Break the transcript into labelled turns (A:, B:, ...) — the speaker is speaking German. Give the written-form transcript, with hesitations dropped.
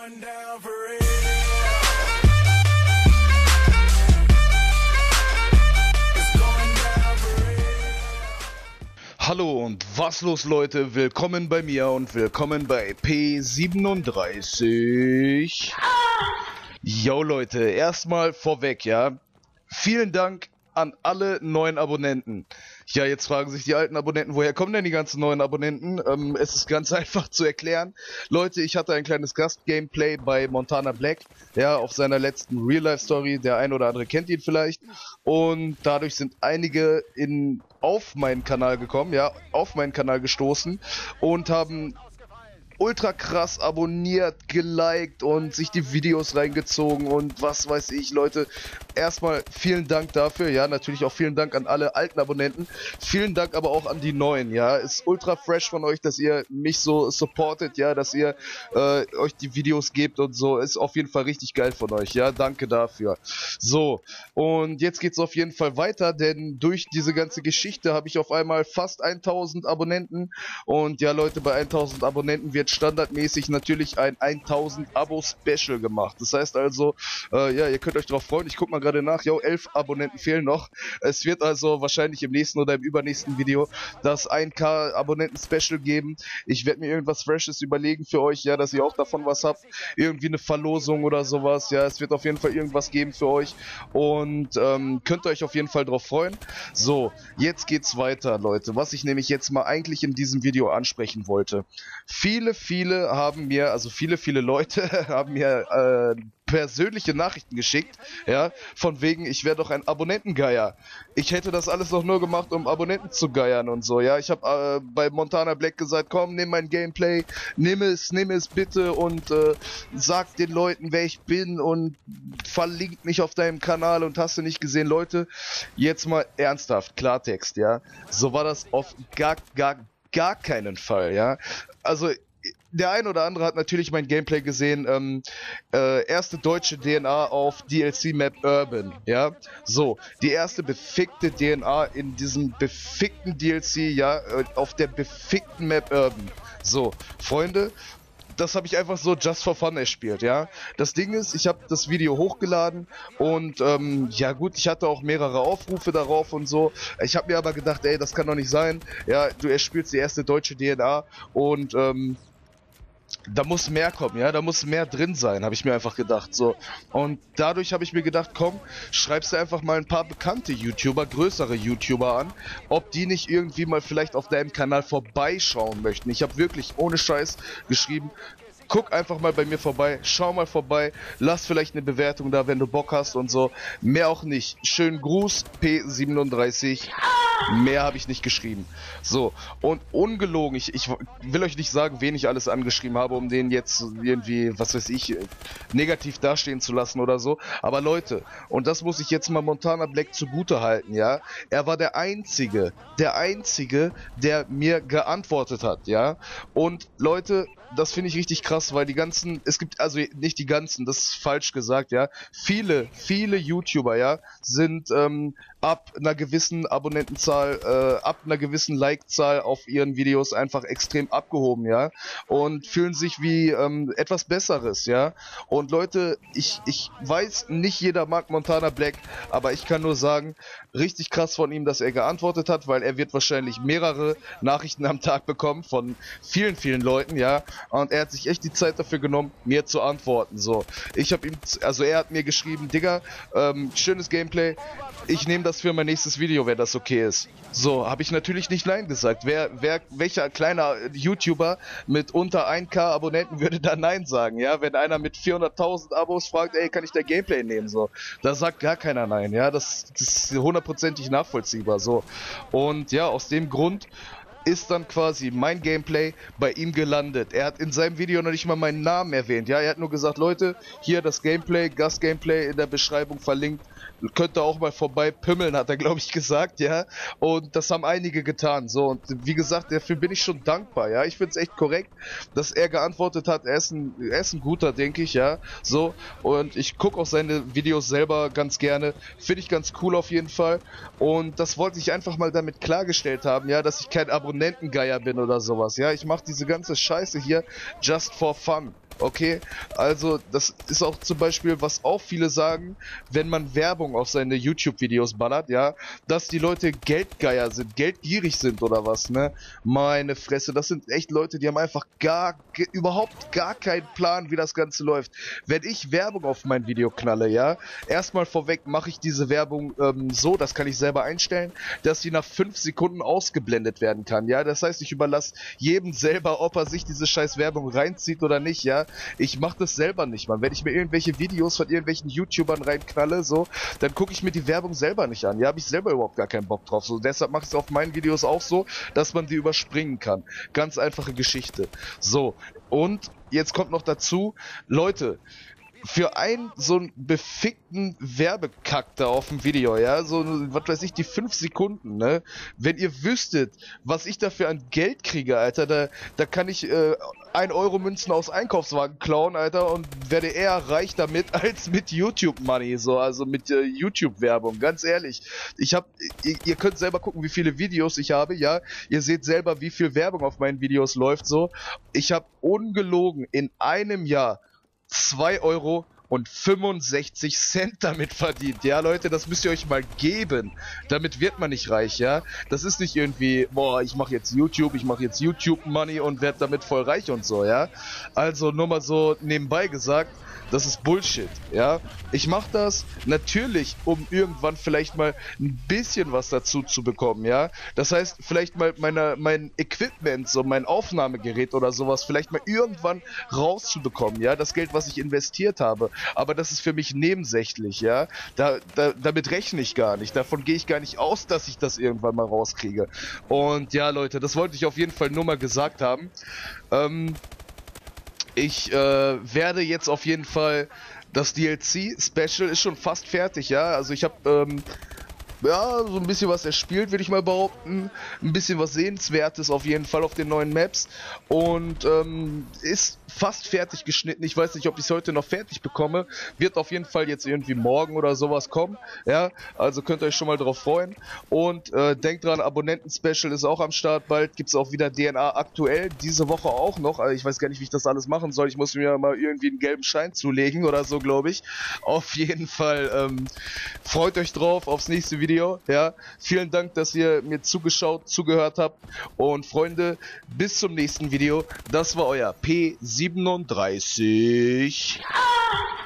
A: going down for real. It's going down for real.
B: Hallo und was los, Leute? Willkommen bei mir und willkommen bei P37. Yo Leute, erstmal vorweg, ja. Vielen Dank an alle neuen Abonnenten. Ja, jetzt fragen sich die alten Abonnenten, woher kommen denn die ganzen neuen Abonnenten? Es ist ganz einfach zu erklären. Leute, ich hatte ein kleines Gast-Gameplay bei Montana Black, ja, auf seiner letzten Real-Life-Story. Der ein oder andere kennt ihn vielleicht. Und dadurch sind einige auf meinen Kanal gekommen, ja, auf meinen Kanal gestoßen und haben ultra krass abonniert, geliked und sich die Videos reingezogen und was weiß ich, Leute. Erstmal vielen Dank dafür, ja, natürlich auch vielen Dank an alle alten Abonnenten, vielen Dank aber auch an die neuen, ja, ist ultra fresh von euch, dass ihr mich so supportet, ja, dass ihr euch die Videos gebt und so, ist auf jeden Fall richtig geil von euch, ja, danke dafür. So, und jetzt geht's auf jeden Fall weiter, denn durch diese ganze Geschichte habe ich auf einmal fast 1000 Abonnenten und ja, Leute, bei 1000 Abonnenten wird standardmäßig natürlich ein 1000 Abo-Special gemacht. Das heißt also, ja, ihr könnt euch drauf freuen. Ich guck mal gerade nach. Jo, 11 Abonnenten fehlen noch. Es wird also wahrscheinlich im nächsten oder im übernächsten Video das 1K Abonnenten-Special geben. Ich werde mir irgendwas Freshes überlegen für euch, ja, dass ihr auch davon was habt. Irgendwie eine Verlosung oder sowas. Ja, es wird auf jeden Fall irgendwas geben für euch. Und könnt ihr euch auf jeden Fall drauf freuen. So, jetzt geht's weiter, Leute. Was ich nämlich jetzt mal eigentlich in diesem Video ansprechen wollte. Viele haben mir, also viele Leute haben mir persönliche Nachrichten geschickt, ja, von wegen, ich wäre doch ein Abonnentengeier. Ich hätte das alles doch nur gemacht, um Abonnenten zu geiern und so, ja. Ich habe bei Montana Black gesagt, komm, nimm mein Gameplay, nimm es bitte und sag den Leuten, wer ich bin und verlinkt mich auf deinem Kanal und hast du nicht gesehen, Leute, jetzt mal ernsthaft, Klartext, ja. So war das auf gar keinen Fall, ja. Also, der ein oder andere hat natürlich mein Gameplay gesehen, erste deutsche DNA auf DLC-Map Urban, ja, so, die erste befickte DNA in diesem befickten DLC, ja, auf der befickten Map Urban, so, Freunde, das habe ich einfach so just for fun erspielt, ja. Das Ding ist, ich habe das Video hochgeladen und ja gut, ich hatte auch mehrere Aufrufe darauf und so. Ich habe mir aber gedacht, ey, das kann doch nicht sein. Ja, du erspielst die erste deutsche DNA und da muss mehr kommen, ja, da muss mehr drin sein, habe ich mir einfach gedacht, so. Und dadurch habe ich mir gedacht, komm, schreibst du einfach mal ein paar bekannte YouTuber, größere YouTuber an, ob die nicht irgendwie mal vielleicht auf deinem Kanal vorbeischauen möchten. Ich habe wirklich ohne Scheiß geschrieben, guck einfach mal bei mir vorbei, schau mal vorbei, lass vielleicht eine Bewertung da, wenn du Bock hast und so. Mehr auch nicht. Schönen Gruß, P37. Mehr habe ich nicht geschrieben. So, und ungelogen, ich will euch nicht sagen, wen ich alles angeschrieben habe, um den jetzt irgendwie, was weiß ich, negativ dastehen zu lassen oder so. Aber Leute, und das muss ich jetzt mal Montana Black zugute halten, ja. Er war der Einzige, der mir geantwortet hat, ja. Und Leute, das finde ich richtig krass, weil die ganzen, es gibt, also nicht die ganzen, das ist falsch gesagt, ja. Viele YouTuber, ja, sind ab einer gewissen Abonnentenzahl, ab einer gewissen Like-Zahl auf ihren Videos einfach extrem abgehoben, ja, und fühlen sich wie etwas Besseres, ja. Und Leute, ich weiß, nicht jeder mag Montana Black, aber ich kann nur sagen, richtig krass von ihm, dass er geantwortet hat, weil er wird wahrscheinlich mehrere Nachrichten am Tag bekommen von vielen Leuten, ja, und er hat sich echt die Zeit dafür genommen, mir zu antworten, so. Ich habe ihm, also er hat mir geschrieben, Digga, schönes Gameplay, ich nehme das für mein nächstes Video, wenn das okay ist. So, habe ich natürlich nicht Nein gesagt. Welcher kleiner YouTuber mit unter 1K Abonnenten würde da Nein sagen, ja? Wenn einer mit 400.000 Abos fragt, ey, kann ich dein Gameplay nehmen, so. Da sagt gar keiner Nein, ja? Das ist hundertprozentig nachvollziehbar, so. Und ja, aus dem Grund ist dann quasi mein Gameplay bei ihm gelandet. Er hat in seinem Video noch nicht mal meinen Namen erwähnt, ja? Er hat nur gesagt, Leute, hier das Gameplay, Gast-Gameplay in der Beschreibung verlinkt. Könnt ihr auch mal vorbei pimmeln, hat er, glaube ich, gesagt, ja. Und das haben einige getan, so. Und wie gesagt, dafür bin ich schon dankbar, ja. Ich finde es echt korrekt, dass er geantwortet hat. Er ist ein guter, denke ich, ja. So. Und ich gucke auch seine Videos selber ganz gerne. Finde ich ganz cool auf jeden Fall. Und das wollte ich einfach mal damit klargestellt haben, ja, dass ich kein Abonnentengeier bin oder sowas, ja. Ich mache diese ganze Scheiße hier just for fun. Okay, also das ist auch zum Beispiel, was auch viele sagen, wenn man Werbung auf seine YouTube-Videos ballert, ja, dass die Leute Geldgeier sind, geldgierig sind oder was, ne? Meine Fresse, das sind echt Leute, die haben einfach überhaupt gar keinen Plan, wie das Ganze läuft. Wenn ich Werbung auf mein Video knalle, ja, erstmal vorweg mache ich diese Werbung so, das kann ich selber einstellen, dass sie nach 5 Sekunden ausgeblendet werden kann, ja. Das heißt, ich überlasse jedem selber, ob er sich diese scheiß Werbung reinzieht oder nicht, ja. Ich mache das selber nicht, man. Wenn ich mir irgendwelche Videos von irgendwelchen YouTubern reinknalle, so, dann gucke ich mir die Werbung selber nicht an. Ja, habe ich selber überhaupt gar keinen Bock drauf. So, deshalb mache ich es auf meinen Videos auch so, dass man die überspringen kann. Ganz einfache Geschichte. So, und jetzt kommt noch dazu, Leute, für einen so einen befickten Werbekack da auf dem Video, ja, so, was weiß ich, die 5 Sekunden, ne, wenn ihr wüsstet, was ich dafür an Geld kriege, Alter, da kann ich 1-Euro-Münzen aus Einkaufswagen klauen, Alter, und werde eher reich damit als mit YouTube-Money, so, also mit YouTube-Werbung, ganz ehrlich. Ihr könnt selber gucken, wie viele Videos ich habe, ja, ihr seht selber, wie viel Werbung auf meinen Videos läuft, so. Ich habe ungelogen in einem Jahr 2,65 € damit verdient. Ja, Leute, das müsst ihr euch mal geben. Damit wird man nicht reich, ja. Das ist nicht irgendwie, boah, ich mache jetzt YouTube Money und werde damit voll reich und so, ja. Also nur mal so nebenbei gesagt, das ist Bullshit, ja. Ich mache das natürlich, um irgendwann vielleicht mal ein bisschen was dazu zu bekommen, ja. Das heißt, vielleicht mal mein Equipment, so mein Aufnahmegerät oder sowas, vielleicht mal irgendwann rauszubekommen, ja. Das Geld, was ich investiert habe. Aber das ist für mich nebensächlich, ja. Damit rechne ich gar nicht. Davon gehe ich gar nicht aus, dass ich das irgendwann mal rauskriege. Und ja, Leute, das wollte ich auf jeden Fall nur mal gesagt haben. Ich werde jetzt auf jeden Fall das DLC-Special ist schon fast fertig, ja. Also ich habe ja, so ein bisschen was erspielt, würde ich mal behaupten. Ein bisschen was Sehenswertes auf jeden Fall auf den neuen Maps. Und ist fast fertig geschnitten. Ich weiß nicht, ob ich es heute noch fertig bekomme. Wird auf jeden Fall jetzt irgendwie morgen oder sowas kommen. Ja, also könnt ihr euch schon mal drauf freuen. Und denkt dran, Abonnenten-Special ist auch am Start. Bald gibt es auch wieder DNA aktuell. Diese Woche auch noch. Also ich weiß gar nicht, wie ich das alles machen soll. Ich muss mir mal irgendwie einen gelben Schein zulegen oder so, glaube ich. Auf jeden Fall freut euch drauf aufs nächste Video. Ja, vielen Dank, dass ihr mir zugehört habt. Und Freunde, bis zum nächsten Video. Das war euer P37.